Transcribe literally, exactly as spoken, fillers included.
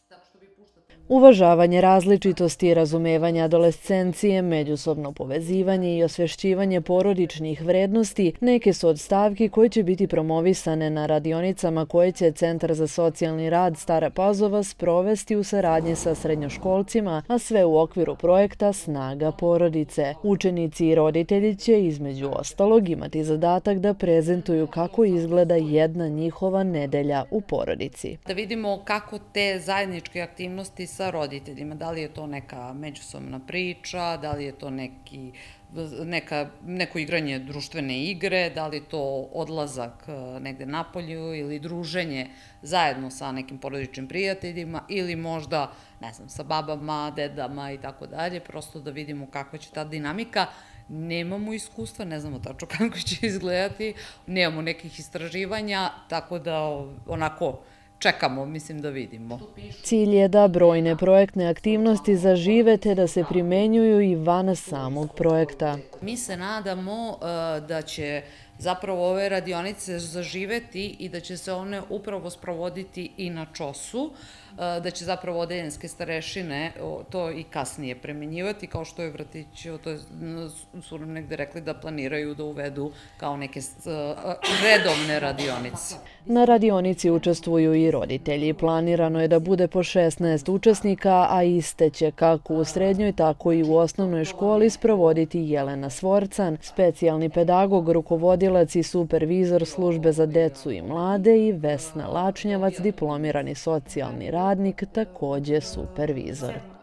Uvažavanje različitosti, razumevanje adolescencije, međusobno povezivanje i osvešćivanje porodičnih vrednosti neke su od stavki koje će biti promovisane na radionicama koje će Centar za socijalni rad Stara Pazova sprovesti u saradnji sa srednjoškolcima, a sve u okviru projekta Snaga porodice. Učenici i roditelji će između ostalog imati zadatak da prezentuju kako izgleda jedna njihova nedelja u porodici. Da vidimo kako te zajedničke aktivnosti sa roditeljima, da li je to neka međusobna priča, da li je to neki, neka, neko igranje društvene igre, da li je to odlazak negde napolju ili druženje zajedno sa nekim porodičnim prijateljima ili možda, ne znam, sa babama, dedama i tako dalje, prosto da vidimo kakva će ta dinamika. Nemamo iskustva, ne znamo tačno kako će izgledati, nemamo nekih istraživanja, tako da onako čekamo, mislim da vidimo. Cilj je da brojne projektne aktivnosti zažive te da se primenjuju i van samog projekta. Mi se nadamo da će zapravo ove radionice zaživeti i da će se one upravo sprovoditi i na čosu, da će zapravo odeljenske starešine to i kasnije premenjivati, kao što je vrtić, to su nam negde rekli da planiraju da uvedu kao neke redovne radionice. Na radionici učestvuju i roditelji. Planirano je da bude po šesnaest učesnika, a iste će kako u srednjoj, tako i u osnovnoj školi sprovoditi Jelena Svorcan, specijalni pedagog, rukovodilac i supervizor službe za decu i mlade, i Vesna Lačnjavac, diplomirani socijalni radnik, takođe supervizor.